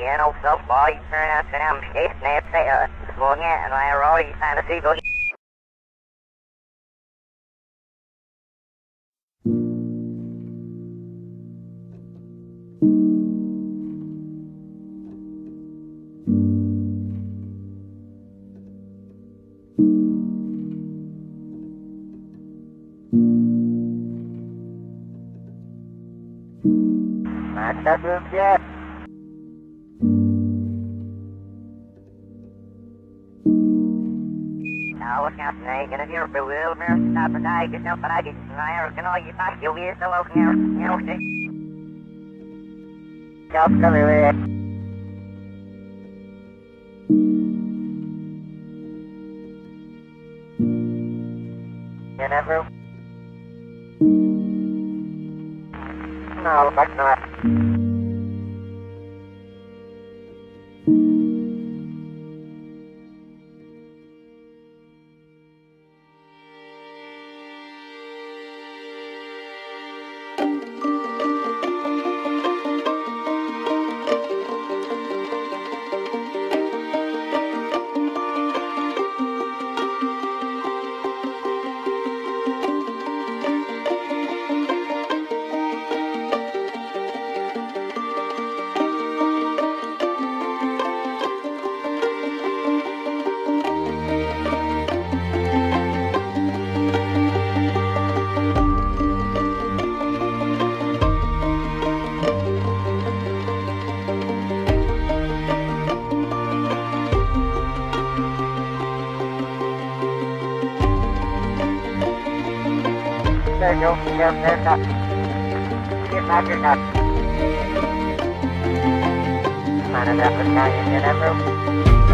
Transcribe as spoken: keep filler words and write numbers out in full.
igen också bara för att framskrift när jag säger svången och jag rör i fantasy och that's up yet. Now what's happening? Gonna hear for Will Mirror stop and I get up and I get snire can all you back you will so out here. You know see. Just come here. You never No, that's not. There you go. There's, there's that. Get back your nut. Man, is that the Italian, you never?